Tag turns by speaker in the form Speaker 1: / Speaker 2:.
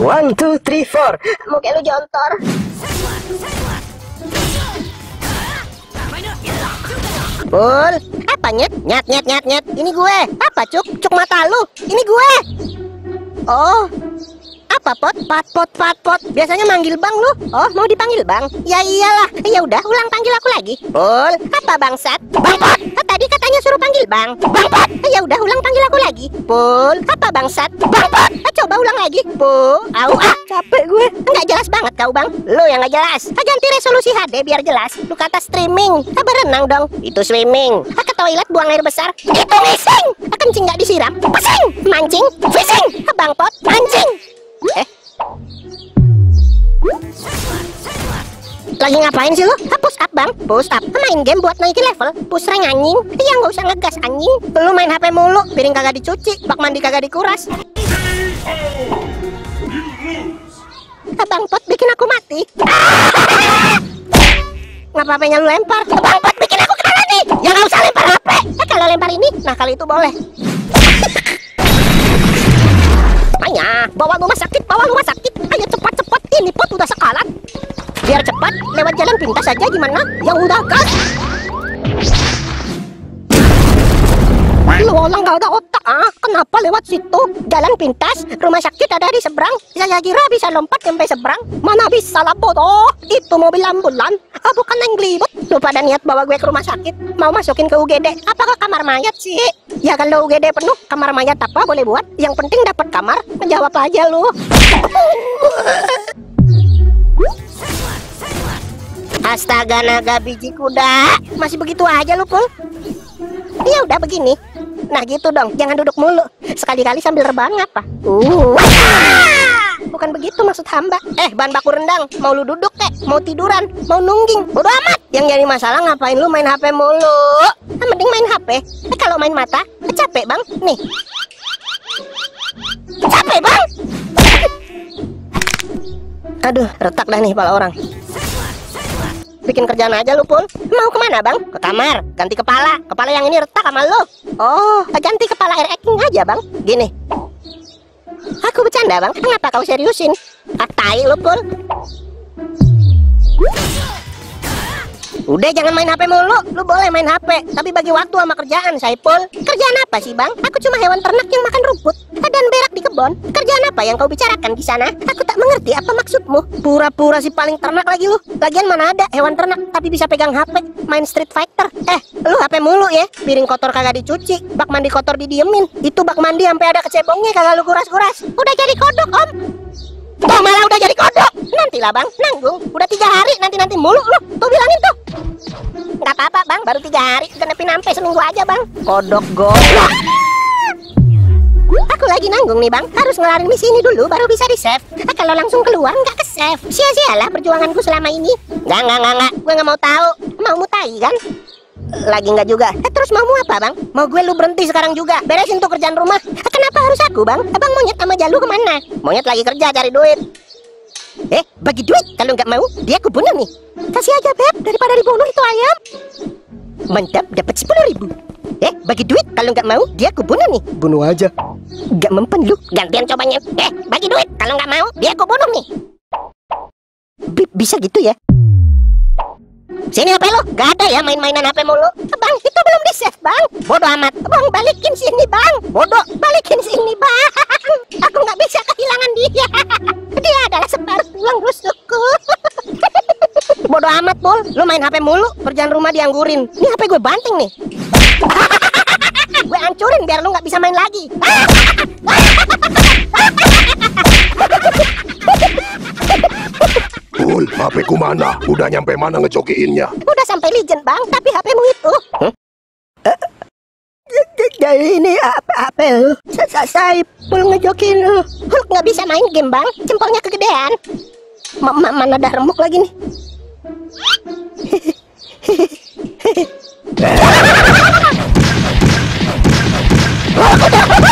Speaker 1: One, two, three, four.
Speaker 2: Muka lu jontor. Pul, apa nyet? Nyet. Ini gue. Apa cuk mata lu? Ini gue. Oh, apa pot? Pot. Biasanya manggil bang lu. Oh, mau dipanggil bang? Ya iyalah. Ya udah, ulang panggil aku lagi. Pul, apa bangsat? Bang pot. Tadi katanya suruh panggil bang. Bang pot. Ya udah, ulang panggil aku lagi. Pul, apa bangsat? Bang pot. Coba ulang lagi. Pul, capek gue. Nggak jelas banget kau bang. Lu yang nggak jelas. Ganti resolusi HD biar jelas. Lu kata streaming. Berenang dong. Itu swimming. Ke toilet buang air besar. Itu ngising. Kencing nggak disiram. Pesing. Mancing. Fishing. Bang pot. Mancing. Lagi ngapain sih lu? Push up bang. Push up. Main game buat naikin level. Push rank anjing. Ya nggak usah ngegas anjing. Lu main HP mulu. Piring kagak dicuci. Bak mandi kagak dikuras. Bang pot bikin aku mati. Ngapa HP-nya lu lempar? Bang pot bikin aku kalah nih. Ya nggak usah lempar HP. Kalau lempar ini, nah kali itu boleh. Ayo, bawa rumah sakit. Ayo cepat. Ini pot udah sekalat. Biar cepat, lewat jalan pintas saja gimana? Yang udah gas. Lu orang gak ada otak Kenapa lewat situ? Jalan pintas, rumah sakit ada di seberang. Saya kira bisa lompat sampai seberang. Mana bisa lah bodoh. Itu mobil ambulan. Bukan yang gelibet. Lu pada niat bawa gue ke rumah sakit. Mau masukin ke UGD. Apa ke kamar mayat sih? Ya kalau UGD penuh, kamar mayat apa boleh buat? Yang penting dapat kamar. Menjawab aja lu. Astaga naga biji kuda. Masih begitu aja lu Pul. Ya udah begini. Nah gitu dong, jangan duduk mulu. Sekali-kali sambil rebahan ngapa? Bukan begitu maksud hamba. Bahan baku rendang. Mau lu duduk mau tiduran, mau nungging, bodo amat. Yang jadi masalah ngapain lu main HP mulu? Mending main HP. Kalau main mata, capek bang. Nih. Capek bang. Aduh, retak dah nih kepala orang. Bikin kerjaan aja lu Pul. Mau kemana bang? Ke kamar, ganti kepala. Kepala yang ini retak sama lu. Oh, ganti kepala air acting aja bang. Gini. Aku bercanda bang. Kenapa kau seriusin? Tai lu Pul. Udah jangan main HP mulu. Lu boleh main HP, tapi bagi waktu sama kerjaan, Saipul. Kerjaan apa sih bang? Aku cuma hewan ternak yang makan rumput dan berak di kebun. Kerjaan apa yang kau bicarakan di sana? Aku tak mengerti apa maksudmu. Pura-pura si paling ternak lagi lu. Lagian mana ada hewan ternak tapi bisa pegang HP, main Street Fighter. Lu HP mulu ya. Piring kotor kagak dicuci, bak mandi kotor didiemin. Itu bak mandi sampai ada kecebongnya kagak lu kuras-kuras. Udah jadi kodok om. Tuh malah udah jadi kodok. Nantilah bang, nanggung. Udah 3 hari nanti mulu lu. Tuh bilangin tuh. Gak apa-apa bang, baru 3 hari. Genepin sampai seminggu aja bang. Kodok goblok. Aku lagi nanggung nih bang. Harus ngelarin misi ini dulu baru bisa di save. Kalau langsung keluar nggak ke save. Sia-sialah perjuanganku selama ini. Nggak. Gue nggak mau tahu. Mau mutai kan? Lagi nggak juga. Terus maumu apa bang? Mau gue lu berhenti sekarang juga. Beresin tuh kerjaan rumah. Kenapa harus aku bang? Abang Monyet sama Jalu kemana? Monyet lagi kerja cari duit. Bagi duit. Kalau nggak mau dia aku bunuh nih. Kasih aja beb, daripada dibunuh itu ayam. Mantap, dapat 10.000. Bagi duit. Kalau nggak mau dia aku bunuh nih.
Speaker 1: Bunuh aja.
Speaker 2: Nggak mempan lu. Gantian cobanya. Bagi duit. Kalau nggak mau dia aku bunuh nih. Bisa gitu ya? Sini HP lu, gak ada ya main-mainan HP mulu. Bang, itu belum di save bang. Bodoh amat. Bang, balikin sini bang. Bodoh, balikin sini bang. Aku nggak bisa kehilangan dia. Dia adalah separuh tulang rusukku. Bodoh amat Pul, lu main HP mulu. Kerjaan rumah dianggurin. Ini HP gue banting nih. Gue hancurin biar lu nggak bisa main lagi.
Speaker 3: Pul, HP ku mana? Udah nyampe mana ngejokiinnya?
Speaker 2: Udah sampai Legend bang, tapi HP-mu itu. Jadi ini HP lu. Saipul ngejokin lu. Hulk nggak bisa main game bang, jempolnya kegedean. Mana ada remuk lagi nih. Aku